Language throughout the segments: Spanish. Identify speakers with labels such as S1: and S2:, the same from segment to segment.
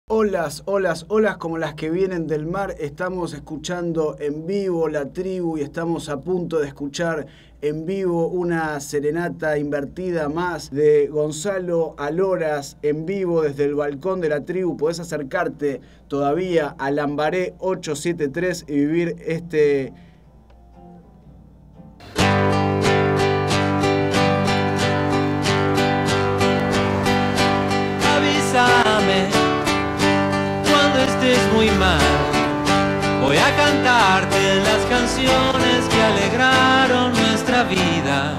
S1: Olas, olas, olas como las que vienen del mar. Estamos escuchando en vivo La Tribu y estamos a punto de escuchar en vivo una serenata invertida más de Gonzalo Aloras en vivo desde el balcón de La Tribu. Podés acercarte todavía a Lambaré 873 y vivir este...
S2: Avísame cuando estés muy mal, voy a cantarte las canciones que alegraron nuestra vida.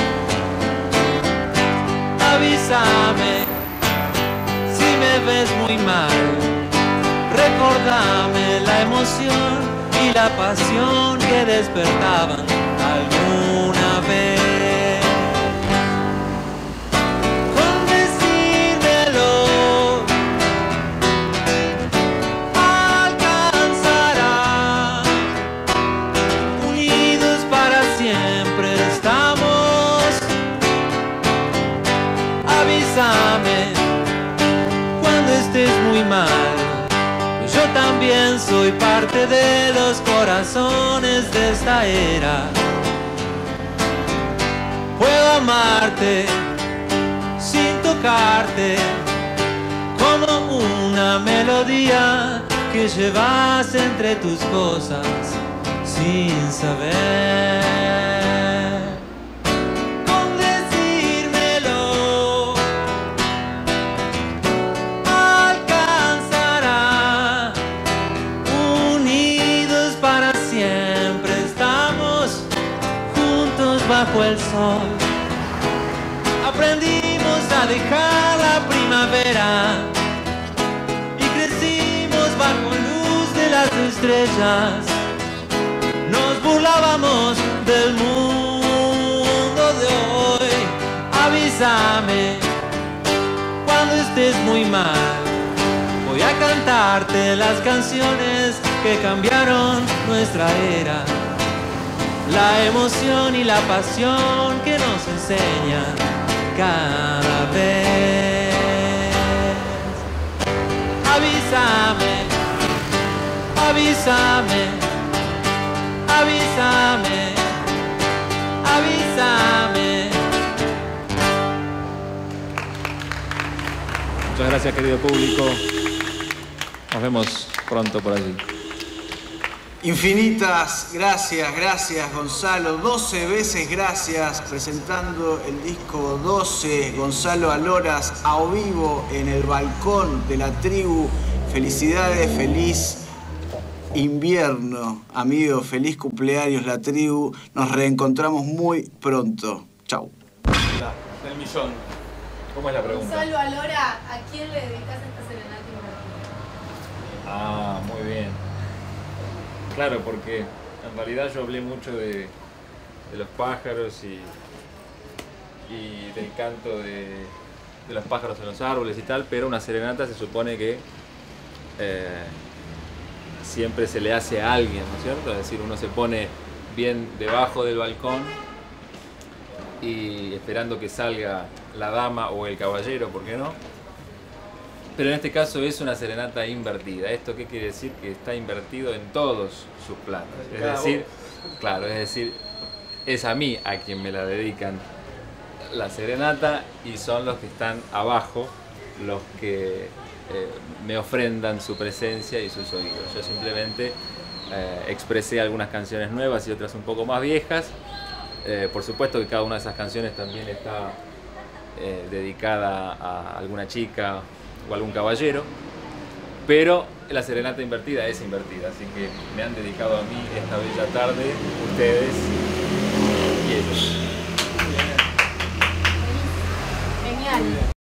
S2: Avísame si me ves muy mal, recordame la emoción y la pasión que despertaban alguna vez. Avísame cuando estés muy mal, yo también soy parte de los corazones de esta era. Puedo amarte sin tocarte, como una melodía que llevas entre tus cosas sin saber. Bajo el sol aprendimos a dejar la primavera y crecimos bajo luz de las estrellas. Nos burlábamos del mundo de hoy. Avísame cuando estés muy mal, voy a cantarte las canciones que cambiaron nuestra era. La emoción y la pasión que nos enseña cada vez. Avísame, avísame, avísame, avísame.
S3: Muchas gracias, querido público. Nos vemos pronto por allí.
S1: Infinitas gracias, gracias Gonzalo, 12 veces gracias, presentando el disco 12, Gonzalo Aloras a vivo en el balcón de La Tribu. Felicidades, feliz invierno, amigo, feliz cumpleaños La Tribu, nos reencontramos muy pronto, chau.
S3: Del millón, ¿cómo es la pregunta?
S4: Gonzalo Alora, ¿a quién le dedicas esta serenata invertida?
S3: Ah, muy bien. Claro, porque en realidad yo hablé mucho de los pájaros y del canto de los pájaros en los árboles y tal, pero una serenata se supone que siempre se le hace a alguien, ¿no es cierto? Es decir, uno se pone bien debajo del balcón y esperando que salga la dama o el caballero, ¿por qué no? Pero en este caso es una serenata invertida. ¿Esto qué quiere decir? Que está invertido en todos sus planos. Es decir, claro, es decir, es a mí a quien me la dedican la serenata y son los que están abajo los que me ofrendan su presencia y sus oídos. Yo simplemente expresé algunas canciones nuevas y otras un poco más viejas. Por supuesto que cada una de esas canciones también está dedicada a alguna chica o algún caballero, pero la serenata invertida es invertida, así que me han dedicado a mí esta bella tarde, ustedes y ellos.
S4: Genial.